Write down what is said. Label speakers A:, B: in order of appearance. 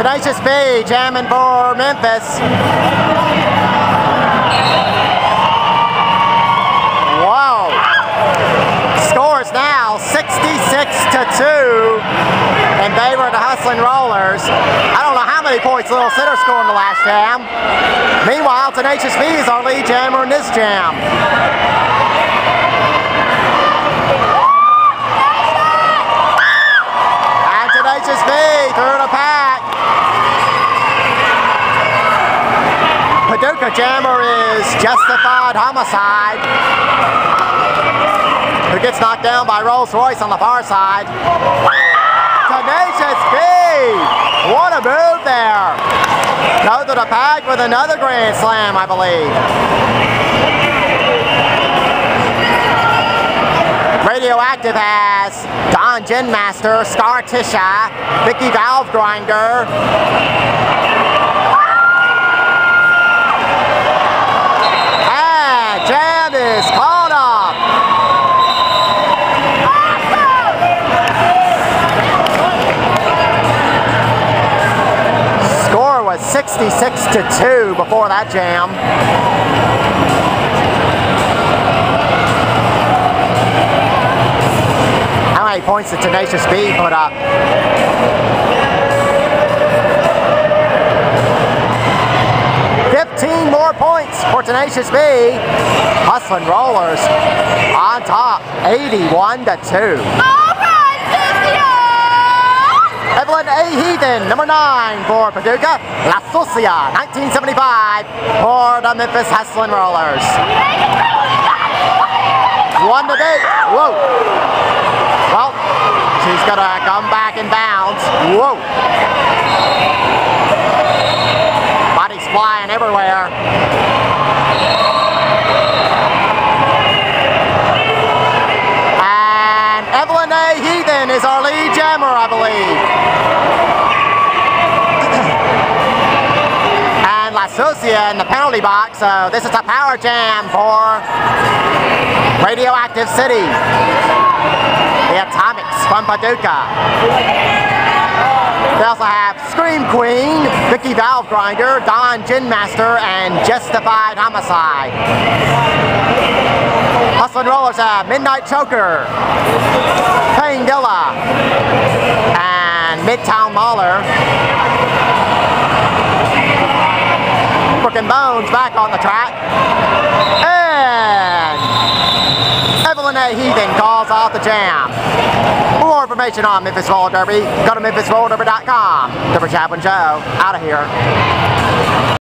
A: Tenacious B jamming for Memphis. Whoa. Score is now 66-2 in favor of the Hustlin' Rollers. I don't know how many points Little Sitter scored in the last jam. Meanwhile, Tenacious B is our lead jammer in this jam. And Tenacious B through the pack. Paducah jammer is Justified Homicide, who gets knocked down by Rolls Royce on the far side. Tenacious B! What a move there! Go to the pack with another Grand Slam, I believe. Radioactive has Don Ginmaster, Scar Tisha, Vicky Valve Grinder. And jam is called off. Score was 66-2 before that jam. How many points did Tenacious B put up? More points for Tenacious B. Hustlin' Rollers on top, 81-2. Evelyn A. Heathen, number 9 for Paducah. La Sucia, 1975 for the Memphis Hustlin' Rollers. One to beat. Whoa. Well, she's gonna come back and bounce. Whoa. Body's flying everywhere. And Evelyn A. Heathen is our lead jammer, I believe. And La Sucia in the penalty box, so this is a power jam for Radioactive City. The Atomics from Paducah. They also have Scream Queen, Vicky Valve Grinder, Don Ginmaster, and Justified Homicide. Hustlin' Rollers have Midnight Choker, Pain Dilla, and Midtown Mauler. Broken Bones back on the track. And Evelyn A. Heathen calls off the jam. For more information on Memphis Roller Derby, go to memphisrollerderby.com. Derby Chaplain Joe, out of here.